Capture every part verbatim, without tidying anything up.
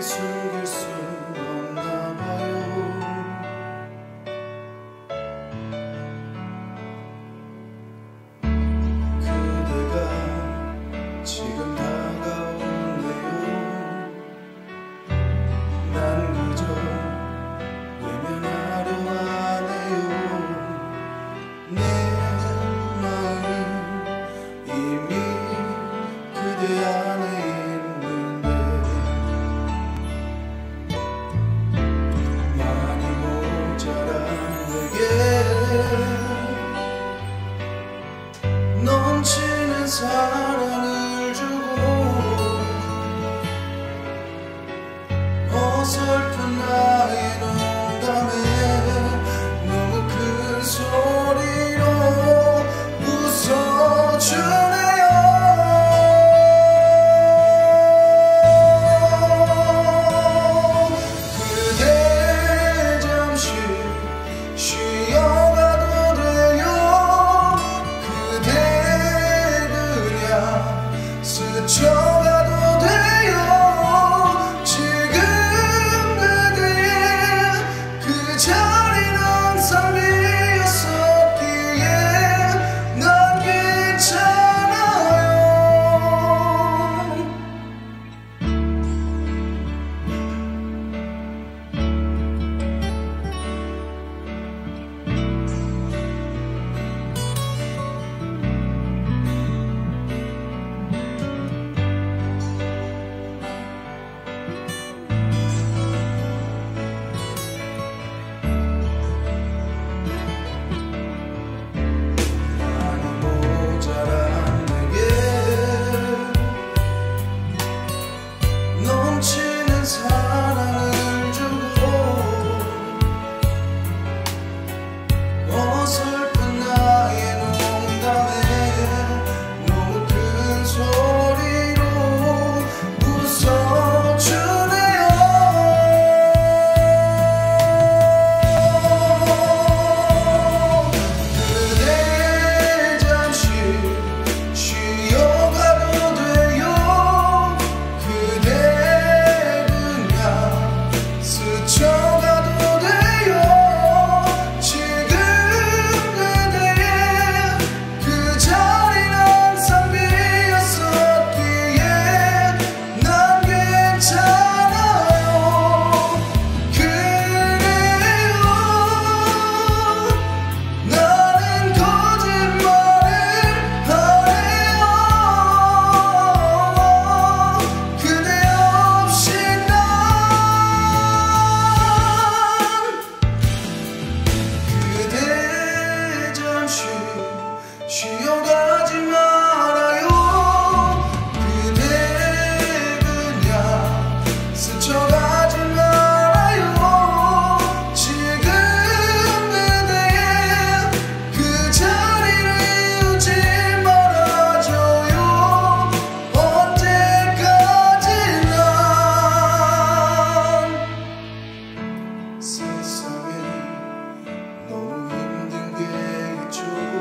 숨길 수 없나 봐요. 그대가 지금 다가오네요. 난 그저 외면하려 하네요. 내 마음이 이미 그대 안에 있는데 많이 모자란 내게 넘치는 사랑을 주고 어설픈 나의 농담에 너무 큰 소리로 웃어주네요. 그대 잠시 쉬어가도 돼요. 그대 그냥 스쳐가도 돼요. 지금 그대의 그 자리는 항상 비었었기에 난 괜찮아요. 많이 모자란 내게 넘치는 사랑을 주고 어설픈 나의 농담에 너무 큰 소리로 웃어주네요. 그대 잠시 쉬어가도 돼요. 그대 그냥 스쳐가도 돼요. 지금 그대의 그 자리는 항상 비었었기에 난 괜찮아요. 그래요. 나는 거짓말을 하네요. 그대 없이 난 그대 잠시 쉬어가지 말아요. 그대 그냥 스쳐가지 말아요. 지금 그대의 그 자리를 잊지 말아줘요. 언제까지나 세상에 너무 힘든 게 있죠.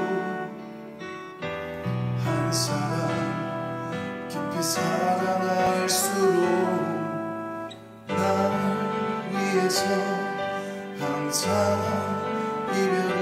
한 사람 깊이 사랑할수록 날 위해서 항상 이별